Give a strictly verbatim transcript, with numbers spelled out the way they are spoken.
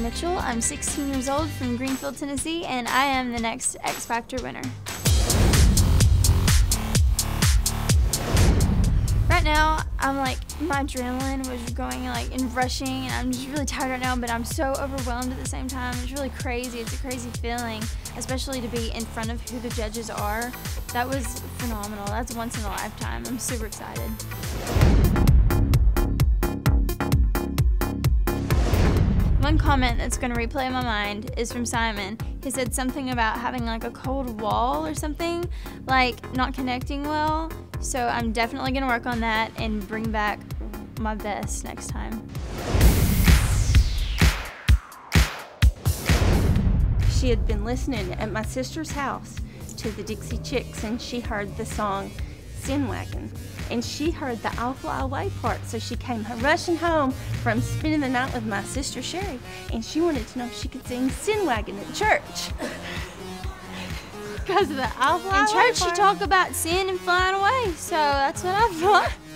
Mitchell. I'm sixteen years old from Greenfield, Tennessee, and I am the next X Factor winner. Right now, I'm like, my adrenaline was going like and rushing, and I'm just really tired right now, but I'm so overwhelmed at the same time. It's really crazy. It's a crazy feeling, especially to be in front of who the judges are. That was phenomenal. That's once in a lifetime. I'm super excited. One comment that's going to replay in my mind is from Simon. He said something about having like a cold wall or something, like not connecting well. So I'm definitely going to work on that and bring back my best next time. She had been listening at my sister's house to the Dixie Chicks, and she heard the song Sin Wagon. And she heard the I'll Fly Away part, so she came rushing home from spending the night with my sister Sherry, and she wanted to know if she could sing Sin Wagon at church. Because of the I'll Fly Away In church, part. you talk about sin and flying away, so that's what I thought.